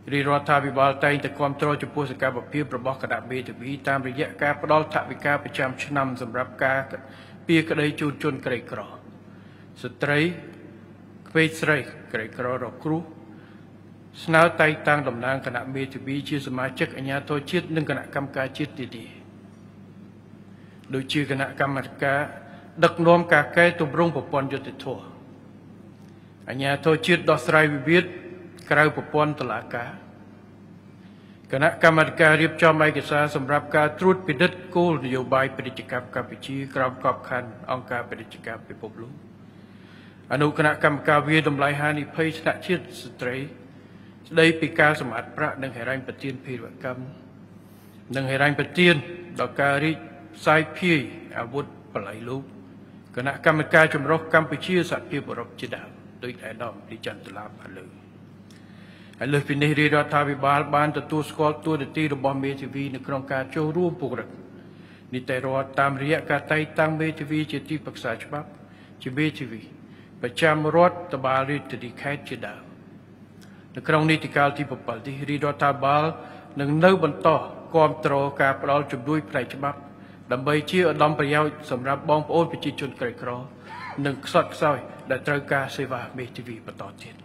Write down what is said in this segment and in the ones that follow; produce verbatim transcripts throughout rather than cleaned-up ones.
រីរដ្ឋាភិបាលតែងតែគាំទ្រចំពោះសកម្មភាពរបស់គណៈមេធាវីតាមរយៈការផ្តល់ថវិកាប្រចាំឆ្នាំសម្រាប់ការពារក្តីជូនជនក្រីក្រស្ត្រីក្មេងស្រីក្រីក្ររងគ្រោះស្នើតែងតាំងតំណាងគណៈមេធាវីជាសមាជិកអាជ្ញាធរជាតិនិងគណៈកម្មការជាតិទៀតទេដូចជាគណៈកម្មការដឹកនាំការកែតម្រង់ប្រព័ន្ធយុត្តិធម៌អាជ្ញាធរជាតិដោះស្រាយវិវាទក្រៅប្រព័ន្ធតុលាការគណៈកម្មាធិការរៀបចំឯកសារសម្រាប់ការត្រួតពិនិត្យគោលនយោបាយពាណិជ្ជកម្មកម្ពុជាក្រោមក្របខ័ណ្ឌអង្គការពាណិជ្ជកម្មពិភពលោកអនុគណៈកម្មការវាយតម្លៃហានិភ័យថ្នាក់ជាតិស្ត្រីស្ដីពីការសម្អាតប្រាក់និងហិរញ្ញប្បទានភេរវកម្មនិងហិរញ្ញប្បទានដល់ការរីកផ្សាយភាយអាវុធបល័យលោកគណៈកម្មការចម្រុះកម្ពុជាសហភាពអឺរ៉ុបជាដើមដោយឯកឧត្តមទីចន្ទឡាបានលើកហើយលើសពីនេះរាជរដ្ឋាភិបាលបានទទួលស្គាល់តួនាទីរបស់មេធាវីនៅក្នុងការចូលរួមពង្រឹងនីតិរដ្ឋតាមរយៈការតែងតាំងមេធាវីជាទីប្រឹក្សាច្បាប់ជាមេធាវីប្រចាំរដ្ឋបាលរាជធានីខេត្តជាដើមនៅក្នុងនីតិកាលទីbảyនេះរាជរដ្ឋាភិបាលនឹងនៅបន្តគាំទ្រការផ្តល់ជំនួយផ្នែកច្បាប់ដើម្បីជាឧត្តមប្រយោជន៍សម្រាប់បងប្អូនប្រជាជនក្រីក្រនិងខ្សត់ខ្សោយដែលត្រូវការសេវាមេធាវីបន្តទៀត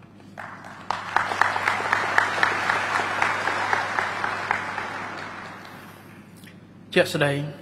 ជាក់ស្ដែង